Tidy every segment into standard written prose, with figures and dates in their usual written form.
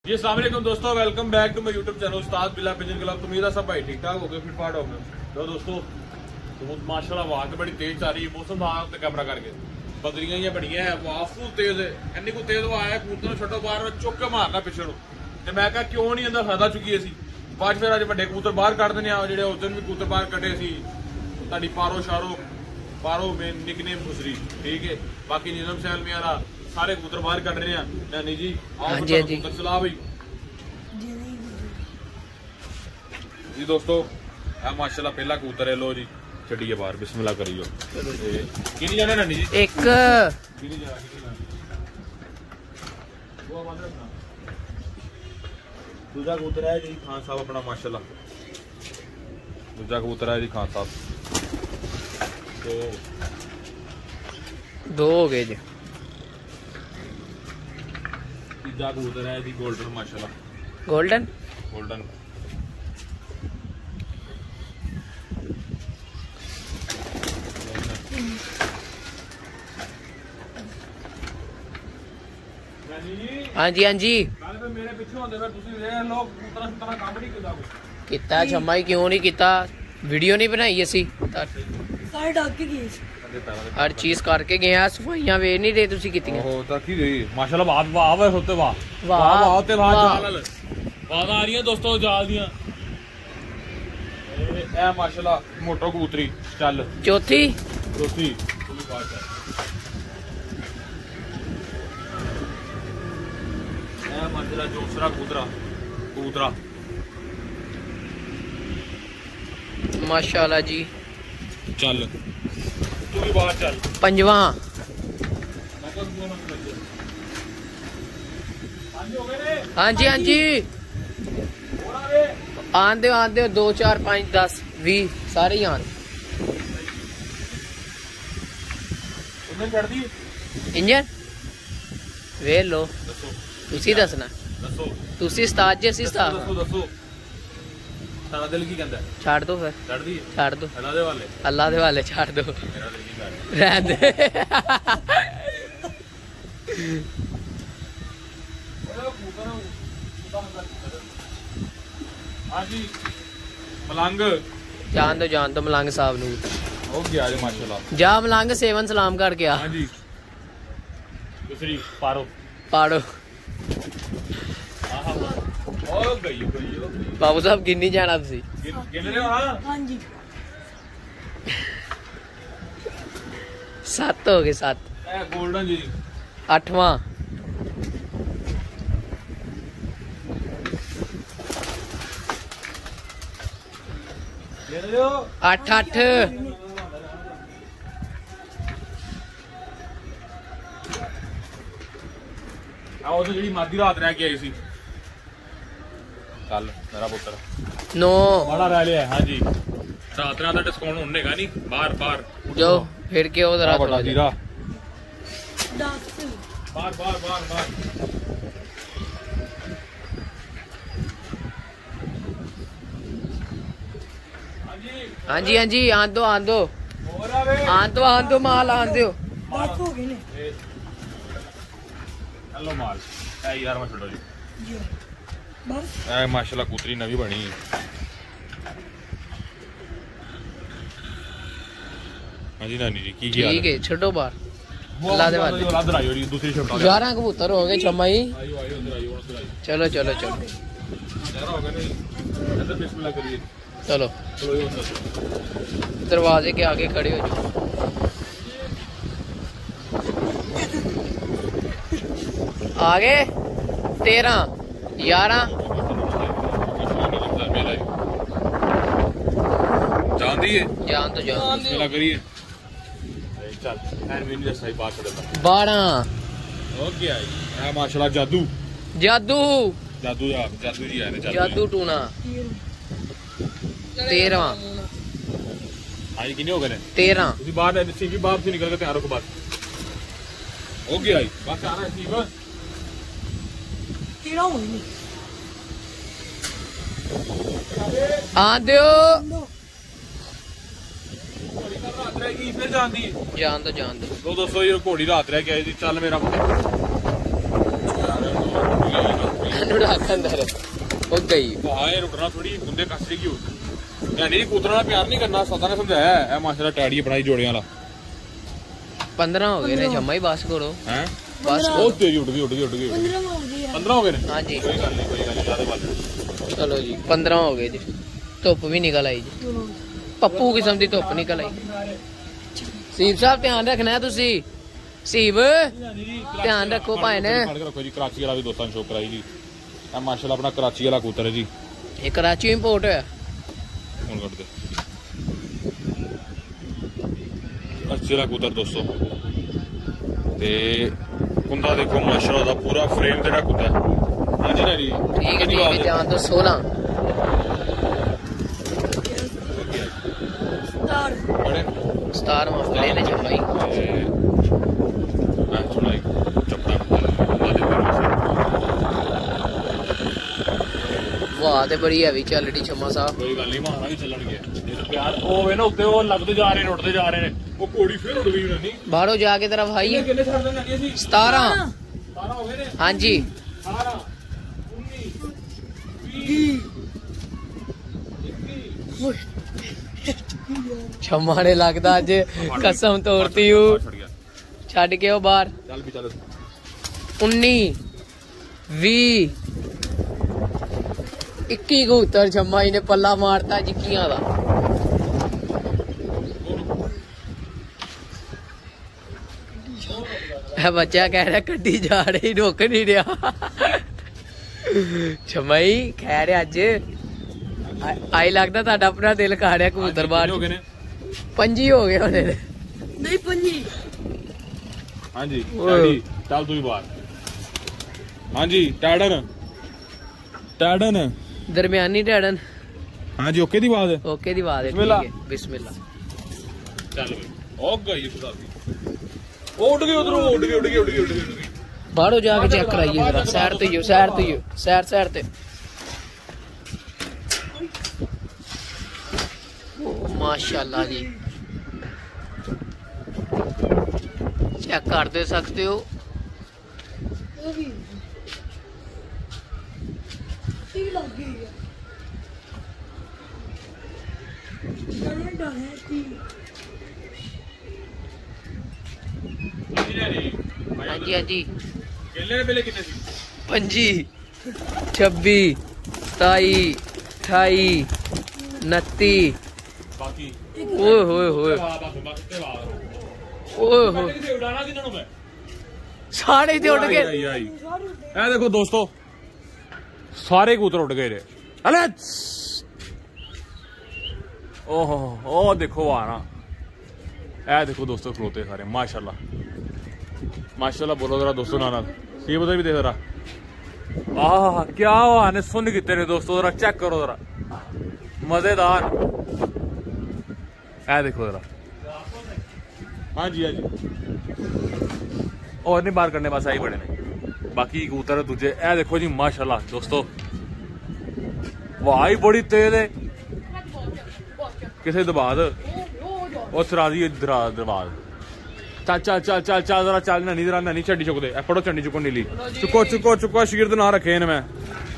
जी अस्सलाम वालेकुम दोस्तों, welcome back to my YouTube channel Ustad Bila pigeon club. उम्मीद है सब भाई ठीक ठाक हो गए, फिट फाट हो गए। तो दोस्तों तो माशाल्लाह हवा तो बड़ी तेज आ रही है, मौसम था कैमरा करके बदलियां ही बड़ियां है, हवा फुल तेज है। इन्नी को तेज हवा है कबूतर छो बाहर चुक के मारना पिछे नु ते मैं कहा क्यों नहीं अंदर फायदा चुकी सी बाद फिर अज बड़े कबूतर बाहर कट देने आ जेडे उस दिन भी कबूतर बाहर कटे सी ताड़ी पारो शारो पारो में निकनेम गुजरी ठीक है। बाकी निज़म सैल मेरा सारे कबूतर बाहर कट रहे हैं। नानी जी आओ कबूतर चला भाई जी। दोस्तों माशाल्लाह पहला कबूतर है, लो जी छड़िए बाहर बिस्मिल्लाह करियो। किनी जाने नानी जी? एक दूजा कबूतर है जी खान साहब अपना माशाल्लाह। दूजा कबूतर है जी खान साहब। तो दो हो गए जी। तीजा कबूतर है जी गोल्डन माशाल्लाह। गोल्डन गोल्डन हाँ जी हाँ जी मेरे पिछे होंदे फिर तुसी ये लोग कबूतर सुतरा काम नहीं किया किता छम्मा ही क्यों नहीं किता, वीडियो नहीं बनाई असी सारे डाक के गए हर चीज करके गए हैं, सफाइयां वे नहीं रहे तुसी कितनी ओहो ता की रही माशाल्लाह वाह वाह वाह होते वाह वाह वाह वाह ते वाह वाह। जाल वाह आ रही है दोस्तों जाल दियां ए माशाल्लाह मोटो कबूतरी चल चौथी चौथी पूरी बात है। ए माशाल्लाह दूसरा कबूतरा कबूतरा माशाल्लाह जी। चल तू भी बाहर चल पंजवा हाँ जी हाँ जी आंदे 2 4 5 10 20 सारे ही आन छड़ दी इंजन वे लो दसो तुसी दसना दसो तुसी उस्ताद जी असी उस्ताद दसो दसो सारा दिल की कहंदा छाड़ दो फिर छड़ दी छाड़ दो अल्लाह दे वाले अल्लाह दे वाले छाड़ दो मेरा दिल की कर रहन दे हाँ जी मलंग जान दो मलंग साहब नू हो गया जी माशाल्लाह। जा मलंग सेवन सलाम करके आ। हाँ जी दूसरी पारो पाड़ो ओ गई बाबू साहब गिनी जाना तुसी गिन रहे हो? हाँ हाँ जी 7 हो गए 7 ए गोल्डन जी 8वां 8 आओ तो जी मादी रात रह के आई सी कल मेरा पुत्र 9 बड़ा रह लिया। हाँ जी रात रात डिस्काउंट होने का नहीं बाहर बाहर जो फिर के हो जरा बड़ा जीरा डाक से बाहर बाहर बाहर बाहर हाँ जी आन दो माल आन दो 10 हो गए ने हेलो माल ए यार मैं छोड़ो जी जी बस ए माशाल्लाह कूतरी नवी बनी हाँ जी नानी जी की ठीक है छोड़ो बाहर अल्लाह दे वाले उधर आइयो जी दूसरी शिफ्ट 11 कबूतर हो गए छम्मा ही। आइयो आइयो उधर आइयो उधर आइयो चलो यार हो गए नहीं इधर बिस्मिल्लाह करिए चलो चलो ये उधर दरवाजे के आगे खड़े हो जाओ। आगे 13 11 जान दिए जान तो जान बिस्मिल्लाह करिए चल खैर भी नहीं सही बात करेगा 12 ओके आई हां माशाल्लाह जादू जादू जादू जी आए ने जादू टूना 13 आई कितने हो गए 13 ਤੁਸੀਂ ਬਾਹਰ ਸੀਵੀ ਬਾਹਰ से निकल के तैयार हो बस हो गया आई बस आ रहा है सीवा 13 हो गए आन दो रात रहेगी फिर जान दी जान दो दोस्तों ये घोड़ी रात रह के आई थी चल मेरा ਨੂੰ ਰੱਖ ਅੰਦਰ ਉਹ ਗਈ ਆਏ ਰੁਕਣਾ ਥੋੜੀ ਗੁੰਦੇ ਕੱਸ ਜੇਗੀ ਉਹ ਯਾਨੀ ਕਬੂਤਰਾਂ ਨਾਲ ਪਿਆਰ ਨਹੀਂ ਕਰਨਾ ਸਦਾ ਨੇ ਸਮਝਾਇਆ ਇਹ ਮਾਸ਼ਾਅੱਲਾ ਟੈਡੀ ਬਣਾਈ ਜੋੜਿਆਂ ਵਾਲਾ 15 ਹੋ ਗਏ ਨੇ ਜਮਾ ਹੀ ਬਸ ਕਰੋ ਹੈ ਬਸ ਉਹ ਤੇਰੀ ਉੱਡ ਗਈ 15 ਹੋ ਗਏ ਨੇ ਹਾਂਜੀ ਕੋਈ ਗੱਲ ਨਹੀਂ ਜ਼ਿਆਦਾ ਬਾਤ ਚਲੋ ਜੀ 15 ਹੋ ਗਏ ਜੀ ਧੁੱਪ ਵੀ ਨਿਕਲ ਆਈ ਜੀ ਪੱਪੂ ਕਿਸਮ ਦੀ ਧੁੱਪ ਨਿਕਲ ਆਈ ਸੀਬ ਸਾਹਿਬ ਧਿਆਨ ਰੱਖਣਾ ਤੁਸੀਂ ਸੀਬ ਧਿਆਨ ਰੱਖੋ ਭਾਈ ਨੇ ਰੱਖੋ ਜੀ ਕਰਾਚੀ ਵਾਲਾ ਵੀ ਦੋਸਤਾਂ ਨੂੰ ਸ਼ੋਅ ਕਰਾਈ ਜੀ ਇਹ ਮਾਸ਼ਾਅੱਲਾ ਆਪਣਾ ਕਰਾਚੀ ਵਾਲਾ ਕਬੂਤਰ ਹੈ ਜੀ ਇਹ ਕਰਾਚੀ ਇੰਪੋਰਟ ਹੋਇਆ ਹੁਣ ਕੱਢ ਦੇ ਕਰਾਚੀ ਵਾਲਾ ਕਬੂਤਰ ਦੋਸਤੋ ਤੇ ਕੁੰਦਾ ਦੇਖੋ ਮਾਸ਼ਾਅੱਲਾ ਦਾ ਪੂਰਾ ਫਰੇਮ ਜਿਹੜਾ ਕੁੰਦਾ ਹਾਂਜੀ ਨਾ ਜੀ ਠੀਕ ਹੈ ਜਾਨ ਤੋਂ 16 ਬੜੇ ਸਟਾਰ ਮਾਫੜੇ ਨੇ ਜਮਾਈ ਮੈਂ ਸੁਣਾਈ ਚੱਪੜਾ ਵਾਹ ਤੇ ਬੜੀ ਹੈਵੀ ਚੱਲੜੀ ਛਮਾ ਸਾਹਿਬ ਕੋਈ ਗੱਲ ਨਹੀਂ ਮਾਰਾ ਵੀ ਚੱਲਣਗੇ ਪਿਆਰ ਉਹ ਵੇ ਨਾ ਉੱਤੇ ਉਹ ਲੱਗਦੇ ਜਾ ਰਹੇ ਨੇ ਉੱਡਦੇ ਜਾ ਰਹੇ ਨੇ ਉਹ ਕੋੜੀ ਫੇਰ ਉੱਡ ਗਈ ਨਹੀਂ ਬਾਹਰੋਂ ਜਾ ਕੇ ਤਰਫ ਆਈ ਕਿੰਨੇ ਛੱਡ ਦੇਣ ਲੱਗੇ ਸੀ 17 ਹੋ ਗਏ ਨੇ ਹਾਂਜੀ 18 19 20 ਛਮਾ ਨੇ ਲੱਗਦਾ ਅੱਜ ਕਸਮ ਤੋੜਤੀ ਹੂੰ ਛੱਡ ਕੇ ਉਹ ਬਾਹਰ ਚੱਲ ਵੀ ਚੱਲ 19 20 21 ਕਬੂਤਰ ਛਮਾ ਹੀ ਨੇ ਪੱਲਾ ਮਾਰਤਾ ਜਿੱਕੀਆਂ ਦਾ ਇਹ ਬੱਚਾ ਕਹਿ ਰਿਹਾ ਕੱਢੀ ਜਾ ਰਹੀ ਰੁਕ ਨਹੀਂ ਰਿਹਾ ਛਮਾਈ ਖੈਰ ਅੱਜ ਆਈ ਲੱਗਦਾ ਤੁਹਾਡਾ ਆਪਣਾ ਦਿਲ ਕਰ ਰਿਹਾ ਕਬੂਤਰ ਬਾਹਰ ਹੋ ਗਏ ਨੇ 5 ਹੋ ਗਏ ਉਹਨੇ ਨਹੀਂ 5 ਹਾਂਜੀ ਟੈਡੀ ਚੱਲ ਤੂੰ ਵੀ ਬਾਹਰ ਹਾਂਜੀ ਟੈਡਨ ਦਰਮਿਆਨੀ ਢੜਨ ਹਾਂਜੀ ਓਕੇ ਦੀ ਬਾਤ ਓਕੇ ਦੀ ਬਾਤ ਹੈ ਬਿਸਮਿਲ੍ਲਾ। ਠੀਕ ਹੈ ਬਿਸਮਿਲ੍ਲਾ ਚੱਲ ਬਈ ਉਹ ਗਈ ਖੁਦਾ ਦੀ ਉਹ ਉੱਡ ਗਈ ਉਧਰੋਂ ਉੱਡ ਗਈ ਬਾਹਰੋਂ ਜਾ ਕੇ ਚੈੱਕ ਕਰਾਈਏ ਜਰਾ ਸਾਈਡ ਤੇ ਹੀ ਸਾਈਡ ਤੇ ਓ ਮਾਸ਼ਾਅੱਲਾ ਜੀ चेक कर दे सकते हो हाँ जी हाँ जी केले पहले कितने सी 25 26 27 28 29 बाकी ओए होए होए ओए होए उड़ाना किन्हों मैं सारे ते उड़ गए ए देखो दोस्तों सारे कबूतर उड़ गए रे अले ओहो ओ देखो आना ए देखो दोस्तों खलोते सारे माशाल्लाह माशाल्लाह बोलो जरा दोस्तों नाना ये बता भी दे जरा आह क्या आने सुन कितने ने दोस्तों जरा चेक करो जरा मजेदार ए देखो जरा हाँ जी और नहीं बार करने बस आई बड़े ने बाकी कबूतर तुझे ए देखो जी माशाल्लाह दोस्तों वाह बड़ी तेज है किसे दबाद और सराजी दबाद चल चल चल चल चल जरा चल ननी जरा ननी चड्डी चुक दे फड़ो चंडी चुको नीली चुको चुको चुको शगिर्द ना रखे ने मैं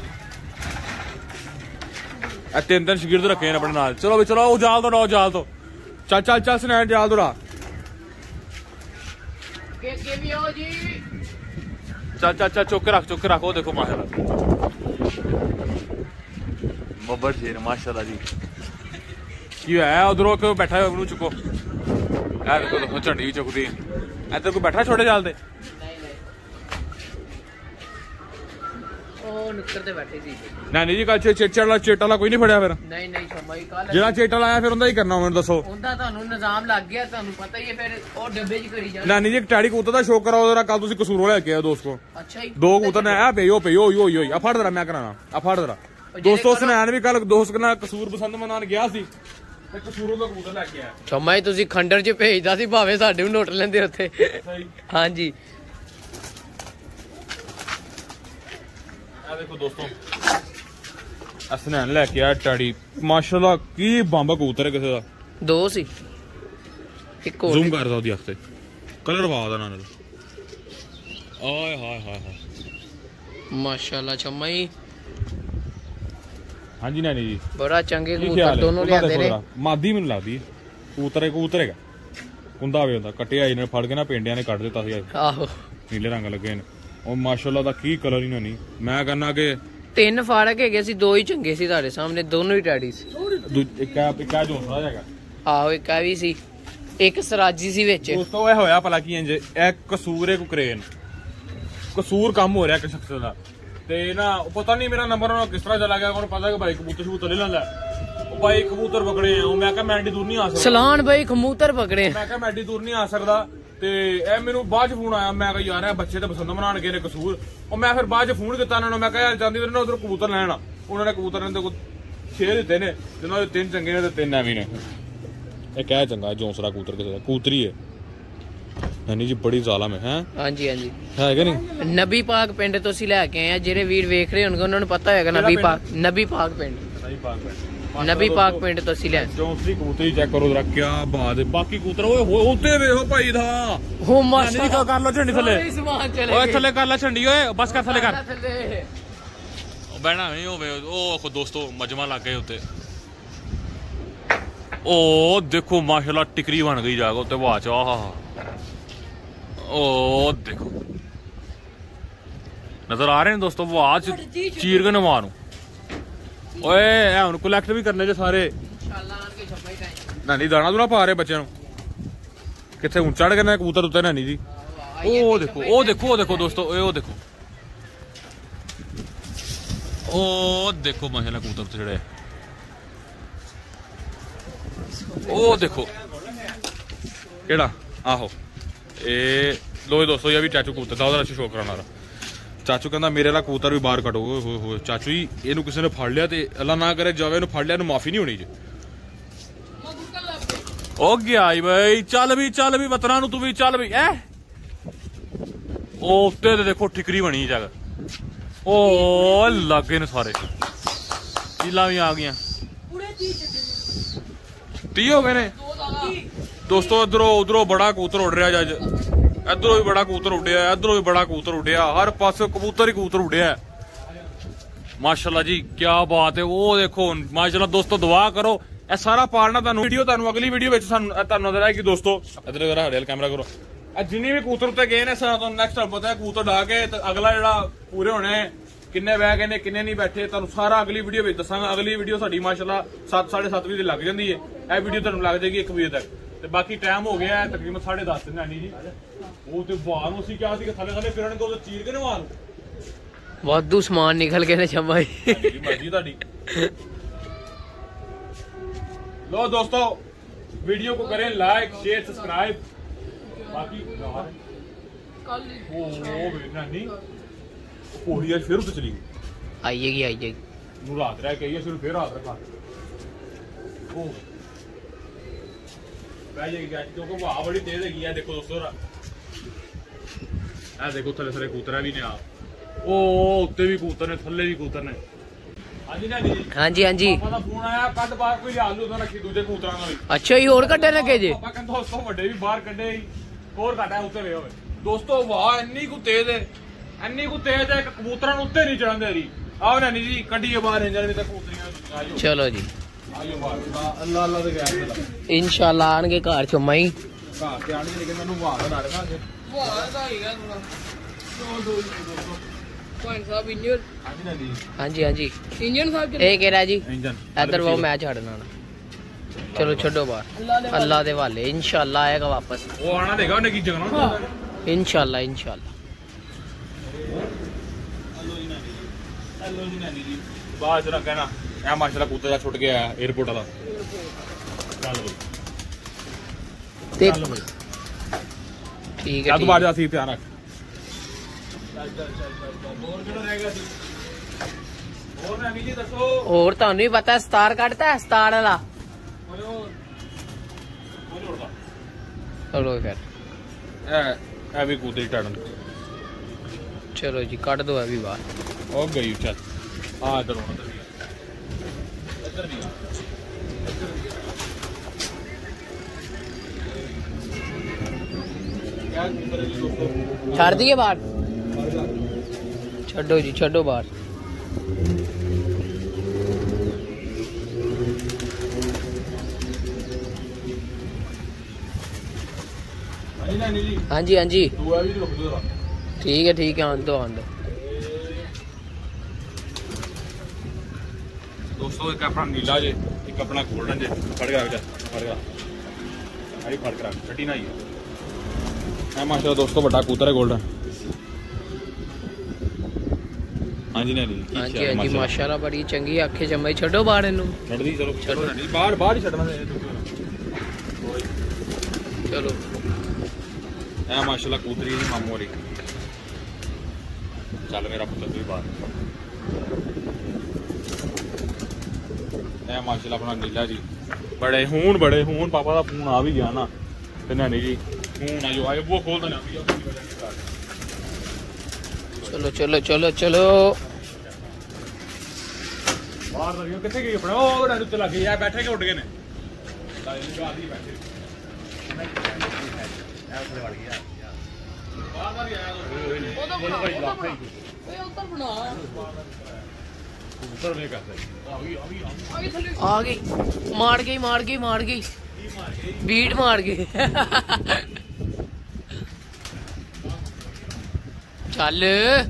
तीन तीन शगिर्द रखे ने अपने नाल चलो भी चलो जाल तो जाल तो चल चल चल स्नैन जाल तो चल चल चल चुक रख वो देखो माशाल्लाह बब्बर शेर माशाल्लाह जी की है उधरों कोई बैठा है उन्होंने चुको देखो झंडी भी चुकती है इधर कोई बैठा छोटे जाल दे नानी जी कल चेटा वाला कोई नहीं फड़िया फिर ਜਿਹੜਾ ਚੇਟਾ ਲਾਇਆ ਫਿਰ ਉਹਦਾ ਹੀ ਕਰਨਾ ਮੈਨੂੰ ਦੱਸੋ ਉਹਦਾ ਤੁਹਾਨੂੰ ਨਿਜ਼ਾਮ ਲੱਗ ਗਿਆ ਤੁਹਾਨੂੰ ਪਤਾ ਹੀ ਹੈ ਫਿਰ ਉਹ ਡੱਬੇ 'ਚ ਕਰੀ ਜਾ ਨਾਨੀ ਜੀ ਇੱਕ ਟੈਡੀ ਕਬੂਤਰ ਦਾ ਸ਼ੋਅ ਕਰਾਓ ਜਰਾ ਕੱਲ ਤੁਸੀਂ ਕਸੂਰੋਂ ਲੈ ਕੇ ਆਓ ਦੋਸਤ ਕੋ ਅੱਛਾ ਜੀ ਦੋ ਕਬੂਤਰ ਨੇ ਆ ਪਈਓ ਆ ਫੜ ਜਰਾ ਮੈਂ ਕਰਾਣਾ ਆ ਫੜ ਜਰਾ ਦੋਸਤੋ ਸੁਨੈਣ ਵੀ ਕੱਲ ਦੋਸਤ ਨਾਲ ਕਸੂਰ ਪਸੰਦ ਮਨਾਉਣ ਗਿਆ ਸੀ ਤੇ ਕਸੂਰੋਂ ਦਾ ਕਬੂਤਰ ਲੈ ਕੇ ਆਇਆ ਚਮਾ ਤੁਸੀਂ ਖੰਡਰ 'ਚ ਭੇਜਦਾ ਸੀ ਭਾਵੇਂ ਸਾਡੇ ਨੂੰ ਨੋਟ ਲੈਂਦੇ ਉੱਥੇ ਹਾਂਜੀ ਆ ਦੇਖੋ ਦੋਸਤੋ ਅਸਨੈਨ ਲੈ ਕੇ ਆ ਟਾੜੀ ਮਾਸ਼ਾਅੱਲਾ ਕੀ ਬੰਬ ਕਬੂਤਰ ਹੈ ਕਿਸੇ ਦਾ ਦੋ ਸੀ ਇੱਕ ਹੋਰ ਜ਼ੂਮ ਕਰਦਾ ਉਹਦੀ ਅੱਖ ਤੇ ਕਲਰ ਵਾ ਦਾ ਨਾਲ ਆਏ ਹਾਏ ਹਾਏ ਹਾਏ माशाल्लाह छम्मा ही हाँ जी नैनी जी बड़ा चंगे ਕੀ कबूतर ਖਿਆਲ ਹੈ? दोनों ਉਹਦਾ लिया ਦੇਖੋ ने ਜਰਾ, ਮਾਦੀ ਮੈਨੂੰ ਲੱਗਦੀ ਹੈ ਕਬੂਤਰ ਹੈਗਾ ਕੁੰਦਾ ਵੇ ਹੁੰਦਾ ਕੱਟਿਆ ਇਹਨੇ ਫੜ ਕੇ ਨਾ ਪਿੰਡਿਆਂ ਨੇ ਕੱਢ ਦਿੱਤਾ ਸੀ आहो ਨੀਲੇ ਰੰਗ ਲੱਗੇ ਨੇ ਉਹ ਮਾਸ਼ਾਅੱਲਾ ਦਾ ਕੀ ਕਲਰ ਹੀ ਨਹੀਂ ਮੈਂ ਕਹਿੰਦਾ ਕਿ 3 ਫਾੜਕ ਹੈਗੇ ਸੀ 2 ਹੀ ਚੰਗੇ ਸੀ ਤੁਹਾਡੇ ਸਾਹਮਣੇ ਦੋਨੋਂ ਹੀ ਡੈਡੀ ਸੀ ਇੱਕ ਜੋਸਰਾ ਹੈਗਾ ਆਹੋ ਇੱਕ ਆ ਵੀ ਸੀ ਇੱਕ ਸਰਾਜੀ ਸੀ ਵਿੱਚ ਦੋਸਤੋ ਇਹ ਹੋਇਆ ਭਲਾ ਕੀ ਇੰਜ ਇਹ ਕਸੂਰ ਹੈ ਕੁਕਰੇਨ ਕਸੂਰ ਕੰਮ ਹੋ ਰਿਹਾ ਇੱਕ ਸ਼ਖਸ ਦਾ ਤੇ ਨਾ ਪਤਾ ਨਹੀਂ ਮੇਰਾ ਨੰਬਰ ਉਹਨਾਂ ਕਿਸ ਤਰ੍ਹਾਂ ਚਲਾ ਗਿਆ ਉਹਨੂੰ ਪਤਾ ਕਿ ਭਾਈ ਕਬੂਤਰ ਲੈ ਲੈਂਦਾ ਉਹ ਭਾਈ ਕਬੂਤਰ ਪਕੜੇ ਆ ਮੈਂ ਕਿਹਾ ਮੈਂ ਐਡੀ ਦੂਰ ਨਹੀਂ ਆ ਸਕਦਾ ਸਲਾਨ ਭਾਈ ਕਬੂਤਰ ਪਕੜੇ ਮੈਂ ਕਿਹਾ ਮੈਂ ਐਡੀ ਦੂਰ ਨਹੀਂ ਆ ਸਕਦਾ ਤੇ ਇਹ ਮੈਨੂੰ ਬਾਅਦ ਚ ਫੋਨ ਆਇਆ ਮੈਂ ਕਿਹਾ ਯਾਰ ਇਹ ਬੱਚੇ ਤੇ ਪਸੰਦ ਬਣਾਉਣ ਗਏ ਨੇ ਕਸੂਰ ਉਹ ਮੈਂ ਫਿਰ ਬਾਅਦ ਚ ਫੋਨ ਕੀਤਾ ਉਹਨਾਂ ਨੂੰ ਮੈਂ ਕਿਹਾ ਯਾਰ ਜਾਂਦੀ ਨਾ ਉਧਰ ਕਬੂਤਰ ਲੈਣਾ ਉਹਨਾਂ ਨੇ ਕਬੂਤਰ ਨੇ 6 ਦਿੱਤੇ ਨੇ ਜਿਨ੍ਹਾਂ ਦੇ 3 ਚੰਗੇ ਨੇ ਤੇ 3 ਐਵੇਂ ਨੇ ਇਹ ਕਹਿ ਚੰਗਾ ਜੌਂਸਰਾ ਕਬੂਤਰ ਕਿਸੇ ਦਾ ਕਬੂਤਰੀ ਹੈ ਨਾਨੀ ਜੀ ਬੜੀ ਜ਼ਾਲਮ ਹੈ ਹਾਂਜੀ ਹਾਂਜੀ ਹੈ ਕਿ ਨਹੀਂ ਨਬੀ ਪਾਕ ਪਿੰਡ ਤੋਂ ਅਸੀਂ ਲੈ ਕੇ ਆਏ ਆ ਜਿਹੜੇ ਵੀਰ ਵੇਖ ਰਹੇ ਹੋਣਗੇ ਉਹਨਾਂ ਨੂੰ ਪਤਾ ਹੋਏਗਾ ਨਬੀ ਪਾਕ ਪਿੰਡ ਨਬੀ ਪਾਕ ਪਿੰਡ ਤੋਂ ਅਸੀਂ ਲੈ ਜੌਂਸਰੀ ਕਬੂਤਰੀ ਚੈੱਕ ਕਰੋ ਜਰਾ ਕੀ ਬਾਤ ਹੈ ਬਾਕੀ ਕਬੂਤਰ ਓਏ ਉੱਤੇ ਵੇਖੋ ਭਾਈ ਦਾ ਹੋ ਮਾਸ਼ਾ ਕਰ ਲੋ ਝੰਡੀ ਥੱਲੇ ਓਏ ਥੱਲੇ ਕਰ ਲੈ ਝੰਡੀ ਓਏ ਬਸ ਕਰ ਥੱਲੇ ਕਰ ਬਹਿਣਾ ਨਹੀਂ ਹੋਵੇ ਉਹ ਦੋਸਤੋ ਮਜਮਾ ਲੱਗ ਗਏ ਉੱਤੇ ਉਹ ਦੇਖੋ ਮਾਸ਼ਾਅੱਲਾ ਟਿਕਰੀ ਬਣ ਗਈ ਜਾਗ ਉੱਤੇ ਵਾਹ ਚ ਆਹ ਉਹ ਦੇਖੋ ਨਜ਼ਰ ਆ ਰਹੇ ਨੇ ਦੋਸਤੋ ਵਾਹ ਚ ਚੀਰ ਕੇ ਨਵਾ ਨੂੰ ਓਏ ਇਹ ਹੁਣ ਕਲੈਕਟ ਵੀ ਕਰਨੇ ਜੇ ਸਾਰੇ ਨਾਨੀ ਦਾਣਾ ਦੂਣਾ ਪਾ ਰਹੇ ਬੱਚਿਆਂ ਨੂੰ ਕਿੱਥੇ ਹੁਣ ਚੜ ਕੇ ਨਾ ਕਬੂਤਰ ਉੱਤੇ ਨਾਨੀ ਜੀ ਉਹ ਦੇਖੋ ਦੋਸਤੋ ਉਹ ਦੇਖੋ ਉਹ ਦੇਖੋ ਮਾਸ਼ਾਅੱਲਾ ਕਬੂਤਰ ਉੱਤੇ ਚੜੇ ਉਹ ਦੇਖੋ ਕਿਹੜਾ ਆਹੋ ਇਹ ਲੋ ਦੋਸਤੋ ਇਹ ਵੀ ਚਾਚੂ ਕਬੂਤਰ ਦਾ ਉਹਦਾ ਸ਼ੋਅ ਕਰਾਉਣਾ ਚਾਚੂ ਕਹਿੰਦਾ ਮੇਰੇ ਵਾਲਾ ਕਬੂਤਰ ਵੀ ਬਾਹਰ ਕੱਢੋ ਹੋਏ ਚਾਚੂ ਜੀ ਇਹਨੂੰ ਕਿਸੇ ਨੇ ਫੜ ਲਿਆ ਤੇ ਅੱਲਾ ਨਾ ਕਰੇ ਜਾਵੇ ਇਹਨੂੰ ਫੜ ਲਿਆ ਇਹਨੂੰ ਮਾਫੀ ਨਹੀਂ ਹੋਣੀ ਜੀ ਉਹ ਗਿਆ ਬਈ ਚੱਲ ਵੀ ਵਤਨਾਂ ਨੂੰ ਤੂੰ ਵੀ ਚੱਲ ਵੀ ਐ ਉਹ ਉੱਤੇ ਤੇ ਦੇਖੋ ਠਿਕਰੀ ਬਣੀ ਜਗ ਉਹ ਲੱਗੇ ਨੇ ਸਾਰੇ ਚੀਲਾਂ ਵੀ ਆ ਗਈਆਂ 30 ਹੋ ਗਏ ਨੇ ਦੋਸਤੋ ਉਧਰੋਂ ਬੜਾ ਕਬੂਤਰ ਉੱਡ ਰਿਹਾ ਅੱਜ ਇਧਰੋਂ ਵੀ ਬੜਾ ਕਬੂਤਰ ਉੱਡਿਆ ਇਧਰੋਂ ਵੀ ਬੜਾ ਕਬੂਤਰ ਉੱਡਿਆ ਹਰ ਪਾਸੇ ਕਬੂਤਰ ਹੀ ਕਬੂਤਰ ਉੱਡਿਆ ਮਾਸ਼ਾਅੱਲਾ ਜੀ ਕੀ ਬਾਤ ਹੈ ਉਹ ਦੇਖੋ ਮਾਸ਼ਾਅੱਲਾ ਦੋਸਤੋ ਦੁਆ ਕਰੋ ਇਹ ਸਾਰਾ ਪਾਲਣਾ ਤੁਹਾਨੂੰ ਅਗਲੀ ਵੀਡੀਓ ਵਿੱਚ ਤੁਹਾਨੂੰ ਨਜ਼ਰ ਆਏਗੀ ਦੋਸਤੋ ਇਧਰ ਜਰਾ ਹੜੇਲ ਕੈਮਰਾ ਕਰੋ ਇਹ ਜਿੰਨੀ ਵੀ ਕਬੂਤਰ ਉੱਤੇ ਗਏ ਨੇ ਤੁਹਾਨੂੰ ਨੈਕਸਟ ਤੁਹਾਨੂੰ ਪਤਾ ਹੈ ਕਬੂਤਰ ਡਾ ਕੇ ਅਗਲਾ ਜਿਹੜਾ ਪੂਰੇ ਹੋਣੇ ਕਿੰਨੇ ਬਹਿ ਗਏ ਨੇ ਕਿੰਨੇ ਨਹੀਂ ਬੈਠੇ ਤੁਹਾਨੂੰ ਸਾਰਾ ਅਗਲੀ ਵੀਡੀਓ ਵਿੱਚ ਦੱਸਾਂਗਾ ਅਗਲੀ ਵੀਡੀਓ ਸਾਡੀ ਮਾਸ਼ਾਅੱਲਾ 7:30 ਵਜੇ ਲੱਗ ਜਾਂਦੀ ਹੈ ਇਹ ਵੀਡੀਓ ਤੁਹਾਨੂੰ ਲੱਗ ਜਾਏਗੀ 1 ਵਜੇ ਤੱਕ ਤੇ ਬਾਕੀ ਟਾਈਮ ਹੋ ਗਿਆ ਤਕਰੀਬਨ 10:30 ਨਾਨੀ ਜੀ ਉਹ ਤੇ ਬਾਹਰ ਨੂੰ ਅਸੀਂ ਕਿਹਾ ਸੀ ਕਿ ਥੱਲੇ ਫਿਰਨ ਕੋ ਚੀਰ ਕੇ ਨਵਾ ਨੂੰ ਵਾਧੂ ਸਮਾਨ ਨਿਕਲ ਕੇ ਨੇ ਛੰਮਾ ਮਰਜ਼ੀ ਤੁਹਾਡੀ लो दोस्तों वीडियो को करें लाइक शेयर सब्सक्राइब बाकी नानी घोड़ी आज फिर उसे चली गई आइएगी रात रह के फिर रात रखा क्योंकि हवा बड़ी तेज है देखो दोस्तों देखो थले थले कबूतर भी ने उत्ते भी कबूतर ने थले भी कबूतर ने ਹਾਂਜੀ ਪਾਪਾ ਦਾ ਫੋਨ ਆਇਆ ਕੱਢ ਬਾਹਰ ਕੋਈ ਲਿਆ ਲੂ ਤਾਂ ਰੱਖੀ ਦੂਜੇ ਕਬੂਤਰਾਂ ਨਾਲ ਅੱਛਾ ਹੀ ਹੋਰ ਕੱਢੇ ਲੱਗੇ ਜੇ ਪਾਪਾ ਕਹਿੰਦਾ ਉਸ ਤੋਂ ਵੱਡੇ ਵੀ ਬਾਹਰ ਕੱਢੇ ਹੋਰ ਕੱਢਿਆ ਉੱਤੇ ਵੇ ਹੋਵੇ ਦੋਸਤੋ ਵਾਹ ਇੰਨੀ ਕੁ ਤੇਜ਼ ਹੈ ਕਬੂਤਰਾਂ ਨੂੰ ਉੱਤੇ ਨਹੀਂ ਚੜਾਉਂਦੇ ਰਹੀ ਆਓ ਨਾਨੀ ਜੀ ਕੱਢੀਏ ਬਾਹਰ ਇੰਜਣ ਵੀ ਤਾਂ ਕਬੂਤਰੀਆਂ ਆਜੋ ਚਲੋ ਜੀ ਆਜੋ ਬਾਹਰ ਅੱਲਾ ਦੇ ਗੈਰ ਇਨਸ਼ਾਅੱਲਾ ਆਣਗੇ ਘਰ ਚੋਂ ਹੀ ਘਰ ਤੇ ਆਣਗੇ ਲੇਕਿਨ ਮੈਨੂੰ ਵਾਹ ਦਾ ਨਾਲ ਨਾ ਵਾਹ ਦਾ ਹੀ ਗਾ ਦੋਸਤੋ ਹਾਂਜੀ ਇੰਜਨ ਸਾਹਿਬ ਇਹ ਕਿਹੜਾ ਜੀ ਇਧਰ ਉਹ ਮੈਂ ਛੱਡਣਾ ਚਲੋ ਛੱਡੋ ਬਾਹਰ ਅੱਲਾ ਦੇ ਵਾਲੇ ਇਨਸ਼ਾਅੱਲਾ ਆਏਗਾ ਵਾਪਸ ਉਹ ਆਣਾ ਦੇਗਾ ਉਹਨੇ ਕੀ ਜਗਣਾ ਇਨਸ਼ਾਅੱਲਾ ਹੈਲੋ ਜੀ ਨਾਨੀ ਜੀ ਬਾਅਦ ਚ ਕਹਿਣਾ ਇਹ ਮਾਸ਼ਾਅੱਲਾ ਕਬੂਤਰ ਦਾ ਛੁੱਟ ਗਿਆ 에어ਪੋਰਟ ਵਾਲਾ ਚੱਲ ਬਈ ਚੱਲ ਬਈ ਠੀਕ ਹੈ ਤੂੰ ਬਾਅਦ ਅਸੀਂ ਧਿਆਨ ਰੱਖ ਹੋਰ ਤੁਹਾਨੂੰ ਵੀ ਪਤਾ ਸਤਾਰ ਕੱਢਤਾ ਸਤਾਰ ਵਾਲਾ ਚਲੋ ਫਿਰ ਇਹ ਵੀ ਕੂਤੇ ਟੜਨ ਚਲੋ ਜੀ ਕੱਢ ਦੋ ਇਹ ਵੀ ਬਾਹਰ ਉਹ ਗਈ ਚੱਲ ਆ ਇਧਰ ਇੱਧਰ ਵੀ ਛੱਡ ਦਈਏ ਬਾਹਰ छड्डो जी छड्डो बाहर। हाँ जी हाँ जी ठीक है आन दो दोस्तों। एक अपना नीला जे, एक अपना गोल्डन जे। फड़ गया छठी ना ही है माशाल्लाह दोस्तों। बड़ा कबूतर है गोल्डन। हाँ जी हाँ जी माशाल्लाह बड़ी चंगी अखे जमाई। छड्डो बाहर इनू छड़ दी। चलो चलो बाहर ही छड़ना चलो। है माशाल्लाह कबूतरी दी मामू वाली। चल मेरा पुत्र भी बाहर है माशाल्लाह अपना नीला जी। बड़े हून पापा का फोन आ भी गया ना ते नानी जी फोन आयो आयो वो खोल देना। चलो बाहर लगियो किथे गई अपना ओ डर उत्ते लग गया बैठे के उड़ गए ने आ गई मार गई बीट मार गई। चल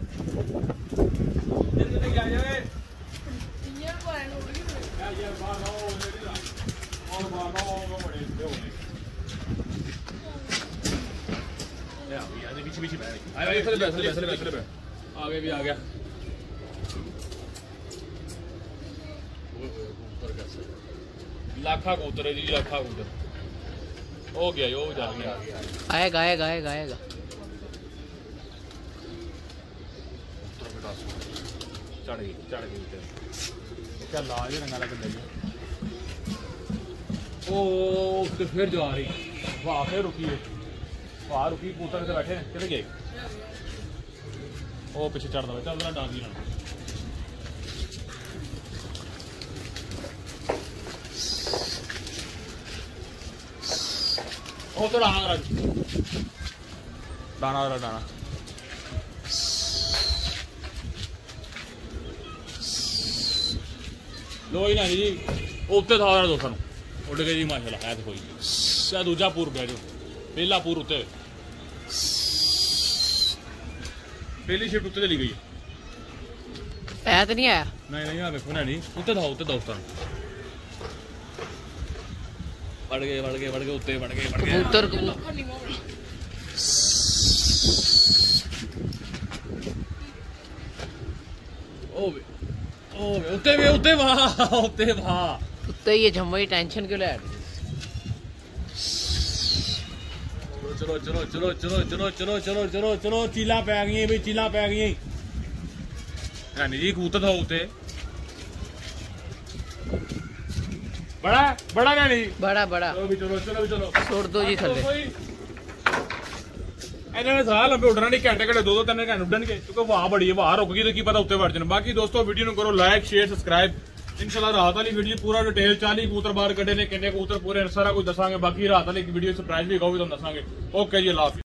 आगे भी आ गया। लाखा कबूतर है जी लाखा कबूतर हो गया यो जा गया। आएगा चढ़ गई क्या लाज रंगा लग ओ तो फिर जा रही वाह फिर रुकी कबूतर से बैठे चले गए। ओ पीछे चढ़ दो चल डांगी ना ओ तो दाना लो ही नहीं जी उत्ते था दोस्तों उड़ गए जी माशाल्लाह है। देखो जी दूजा पूर बह जाओ पहला पूर उत्ते पहली शिफ्ट उत्ते चली गई है तो नहीं आया नहीं आ देखो ना नहीं उत्ते था दोस्तों बढ़ गए उत्ते बढ़ गए कबूतर उत्ते ये जम्मई टेंशन क्यों ले। चलो चीला पै गई भाई चीला पै गई जी कबूतर था उत्ते बड़ा नहीं बड़ा चलो छोड़ दो जी थले। इन्होंने सारा लंबे उड़ना नहीं घंटे 2-3 घंटे उड़न के क्योंकि वाह बड़ी है वाह रुक गई तो की पता उत्ते बढ़ जाने। बाकी दोस्तों वीडियो करो लाइक शेयर सब्सक्राइब। इंशाल्लाह रात वाली वीडियो पूरा डिटेल 40 कबूतर बाहर कटे ने किन्ने कबूतर पूरे सारा कुछ दसांगे। बाकी रात वाली वीडियो सरप्राइज भी होगी तो दसांगे। ओके जी अल्लाह हाफिज़।